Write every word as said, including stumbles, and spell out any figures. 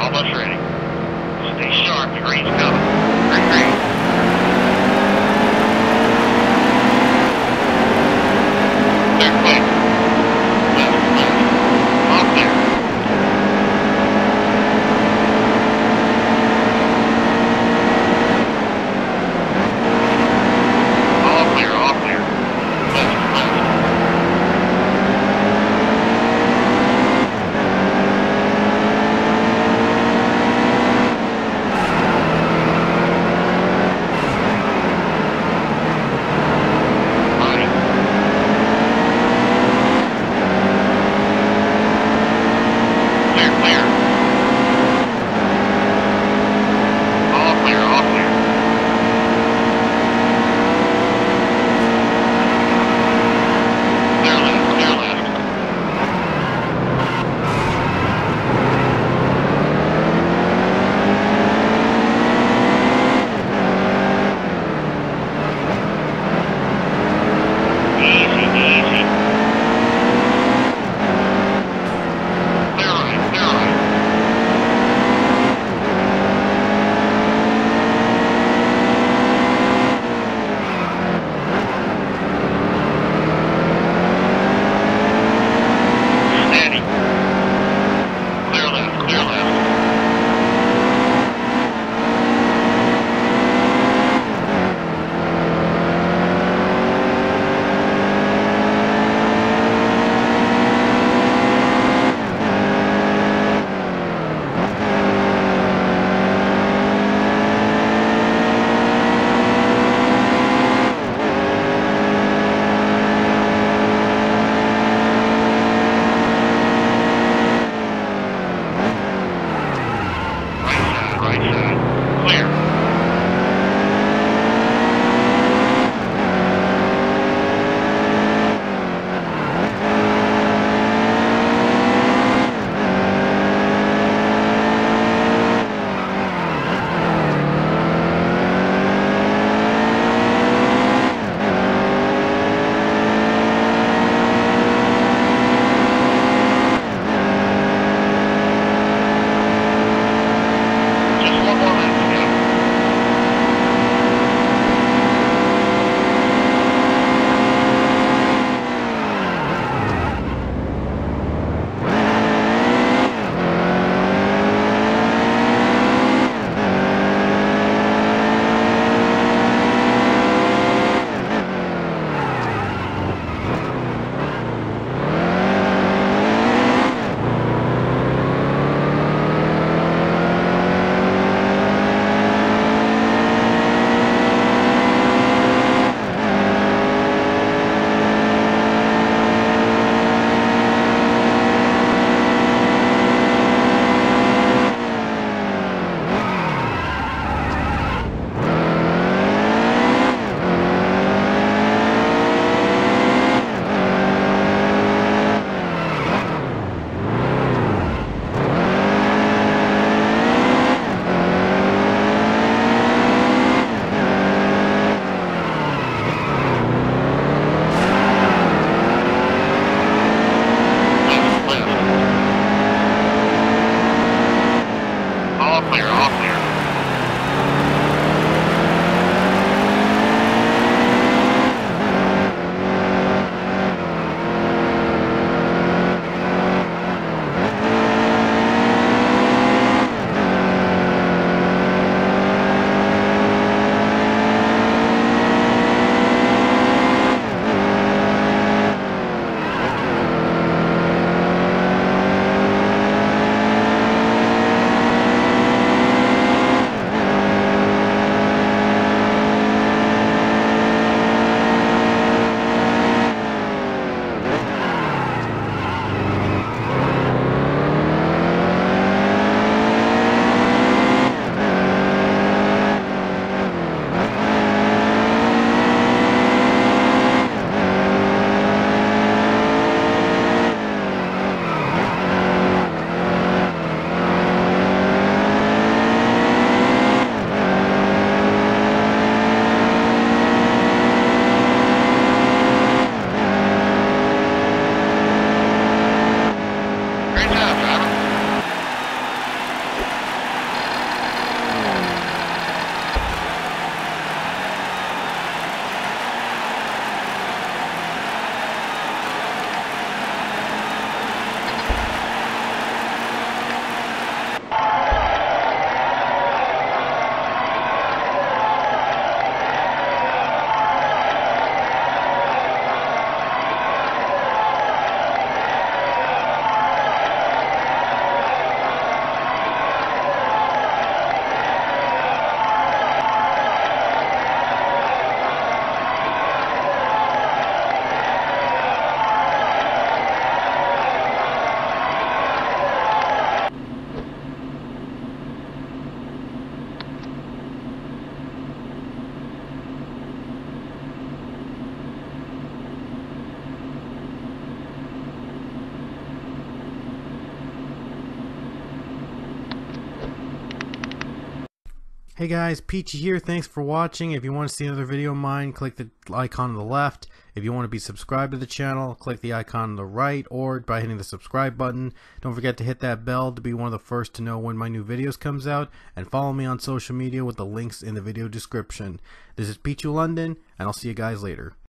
almost ready. Stay sharp, the green's coming. Green, green. Clear, clear. Left, left. All clear. All clear, all clear. Left, left. Hey guys, Peachy here. Thanks for watching. If you want to see another video of mine, click the icon on the left. If you want to be subscribed to the channel, click the icon on the right, or by hitting the subscribe button. Don't forget to hit that bell to be one of the first to know when my new videos comes out, and follow me on social media with the links in the video description. This is Peachy London, and I'll see you guys later.